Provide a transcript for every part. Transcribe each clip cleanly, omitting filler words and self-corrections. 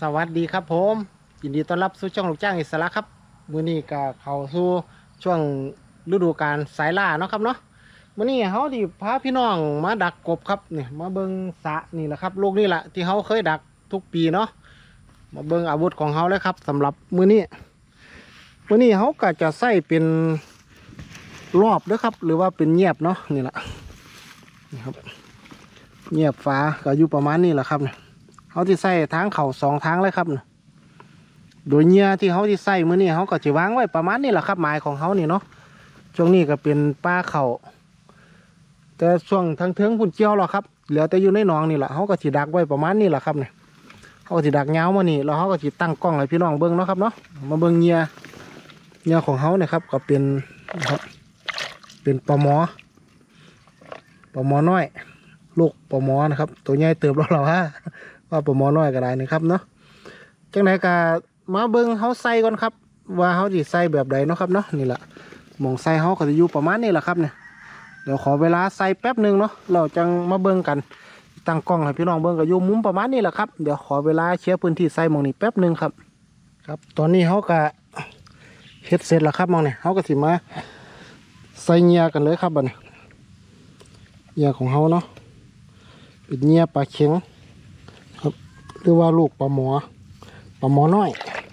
สวัสดีครับผมยินดีต้อนรับสู่ช่องลูกจ้างอิสระครับมื้อนี้ก็เข้าสู่ช่วงฤดูกาลสายล่าเนาะครับเนาะมื้อนี้เฮาดิพาพี่น้องมาดักกบครับนี่มาเบิ่งสระนี่แหละครับลูกนี่แหละที่เฮาเคยดักทุกปีเนาะมาเบิ่งอาวุธของเฮาเลยครับสำหรับมื้อนี้เฮาก็จะใส่เป็นรอบเด้อครับหรือว่าเป็นเงียบเนาะนี่แหละนี่ครับเงียบฟ้าก็อยู่ประมาณนี้แหละครับเนี่ยเขาที่ใส่ทางเข่า2 ทางเลยครับโดยเงียที่เขาที่ใส่มื้อนี้เขาก็จะวางไว้ประมาณนี้แหละครับหมายของเขานี่เนาะช่วงนี้ก็เป็นป้าเข่าแต่ช่วงทางเทิงพุ่นเจียวหรอครับเหลือแต่อยู่ในหนองนี่แหละเขาก็จะดักไว้ประมาณนี้แหละครับเนี่ยเขาก็จะดักเงามานี่แล้วเขาก็จะตั้งกล้องให้พี่น้องเบิ้งเนาะครับเนาะมาเบิ้งเงียของเขาเนี่ยครับก็เป็นครับเป็นปลาหมอน้อยลูกปลาหมอนะครับตัวใหญ่เติบแล้วเราว่าปลาหมอน้อยก็ได้นะครับเนาะจังไหนก็มาเบิ้งเขาใส่ก่อนครับว่าเขาจะใส่แบบใดเนาะครับเนาะนี่แหละหม่องใส่เขาก็จะอยู่ประมาณนี้แหละครับเนี่ยเดี๋ยวขอเวลาใส่แป๊บหนึ่งเนาะเราจังมาเบิ้งกันตั้งกล้องให้พี่น้องเบิ้งก็อยู่มุมประมาณนี้แหละครับเดี๋ยวขอเวลาเคลียร์พื้นที่ใส่หม่องนี้แป๊บหนึ่งครับครับตอนนี้เขาก็เฮ็ดเสร็จแล้วครับหม่องเนี่ยเขาก็สิมาใส่เงียกันเลยครับบัดนี้เงียของเขาเนาะเป็นเงียปลาเข็งครับหรือว่าลูกปลาหมอน้อย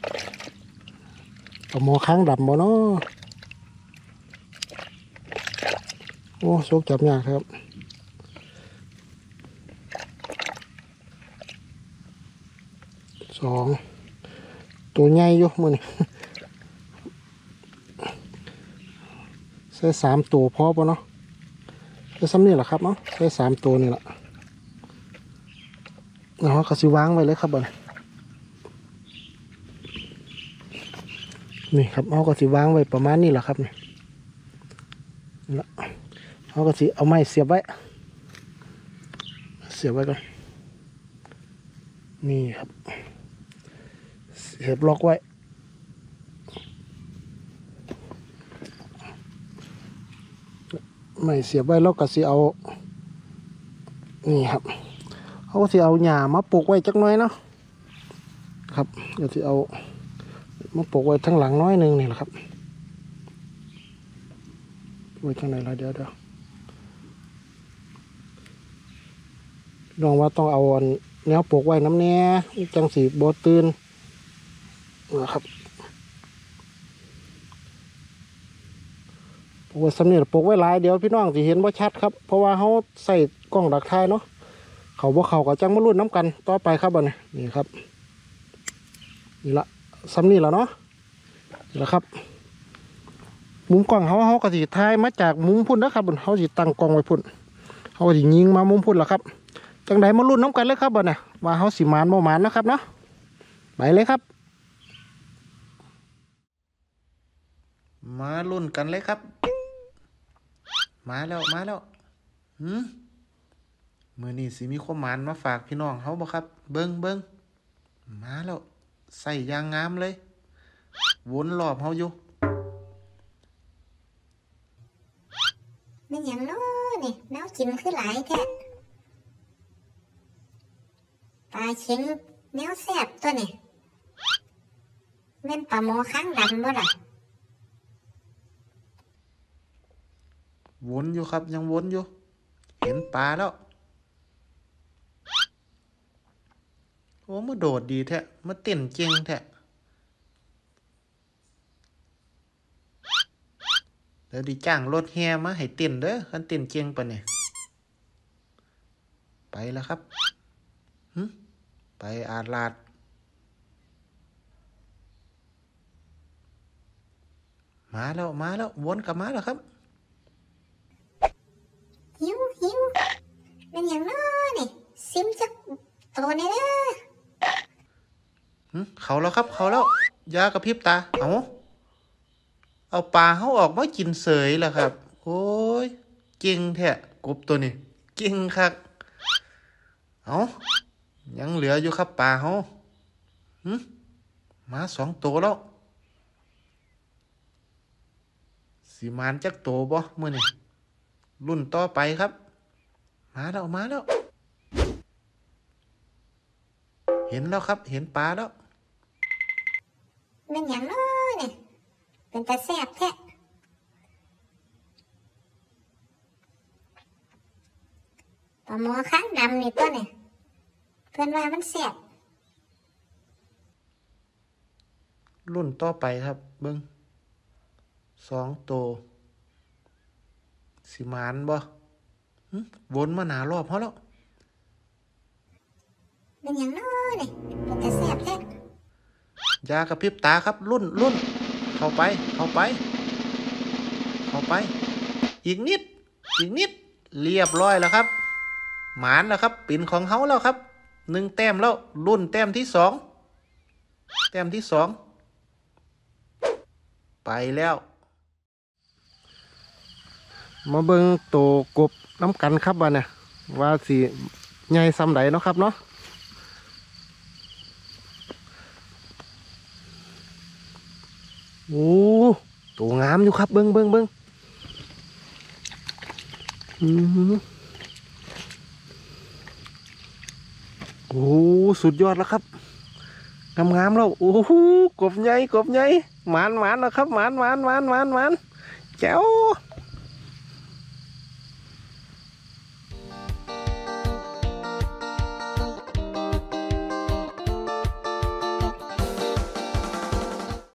ปลาหมอค้างดำบ่เนาะโอ้โชคจับยากครับ2ตัวใหญ่อยู่มื้อนี้ใส่3 ตัวพอป่ะเนาะใส่ซ้ำนี่แหละครับเนาะใส่3 ตัวนี่แหละแล้วก็สิวางไว้เลยครับบ่นี่ครับเขาก็สิวางไว้ประมาณนี้แหละครับนี่ละเขาก็สิเอาไม้เสียบไว้ก่อนนี่ครับเสียบล็อกไว้ไม่เสียบไว้แล้วก็สิเอานี่ครับเขาก็สิเอาหญ้ามาปลูกไว้จักหน่อยเนาะครับก็สิเอามาปลูกไว้ทั้งหลังน้อยหนึ่งนี่แหละครับไว้ข้างในละเดี๋ยวลองว่าต้องเอาแนวปลูกไว้น้ำแน่จังสีโบตื่นนะครับปลูกไว้สำเนียงปลูกไว้หลายเดี๋ยวพี่น้องสิเห็นว่าชัดครับเพราะว่าเขาใส่กล้องดักถ่ายเนาะเขาบ่เขาก็จังมาลุ้นน้ำกันต่อไปครับบ่นี่ครับนี่ละสำนีแล้วเนาะนี่ละครับมุมกล้องเขาก็สิถ่ายมาจากมุมพุ่นนะครับเขาสิตั้งกล้องไว้พุ่นเขาก็สิยิงมามุมพุ่นแล้วครับจังใดมาลุ้นน้ำกันเลยครับบ่ว่าเขาสิมานบ่มานนะครับเนาะไปเลยครับมาลุ้นกันเลยครับมาแล้วมื้อนี้สิมีความหมานมาฝากพี่น้องเขาบ่ครับเบิ่งมาแล้วใส่ยางงามเลยวนรอบเขาอยู่มันอย่างน้อนี่แนวกินคือหลายแท้ปลาเข็งแนวแซ่บตัวนี่แม่นปลาหมอค้างดำบ่ล่ะวนอยู่ครับยังวนอยู่เห็นปลาแล้วโอ้มาโดดดีแท้มาเต้นเก่งแท้เดี๋ยวดิจ้างรถแห่มาให้เต้นเด้อคันเต้นเก่งปะเนี่ยไปแล้วครับไปอาดลาดมาแล้ววนกลับมาแล้วครับหิวมันอย่างน้อนี่ซิมจักตัวนี่เด้อเขาแล้วครับเขาแล้วยากระพริบตาเอาปลาเขาออกมากินเสยแล้วครับโอ้ยเก่งแท้กบตัวนี้เก่งครับยังเหลืออยู่ครับปลาเขามา2 ตัวแล้วสีมานจักตัวบ่มื้อนี้รุ่นต่อไปครับมาแล้วเห็นแล้วครับเห็นปลาแล้วเป็นอย่างน้อยเนี่ยเป็นตาแซ่บแท้ปลาหมอค้างดำนี่ตัวเนี่ยเพื่อนว่ามันแซ่บรุ่นต่อไปครับเบิ้ง2 ตัวสิหมานบ่วนมาหนารอบเขาแล้วเป็นอย่างน้อยเนี่ยเป็นตาแซ่บแท้ยากระพริบตาครับรุ่นเข้าไปเข้าไป อีกนิดเรียบร้อยแล้วครับหมานแล้วครับปิ่นของเขาแล้วครับ1 แต้มแล้วรุ่นแต้มที่ 2ไปแล้ว มาเบิ่งโตกบน้ำกันครับว่าเนี่ยว่าสิใหญ่ซ้ำใดเนาะครับเนาะโอ้ตัวงามอยู่ครับเบิ่งโอ้สุดยอดแล้วครับงามแล้วโอ้โหกบใหญ่หมานแล้วครับหมานแจ๋ว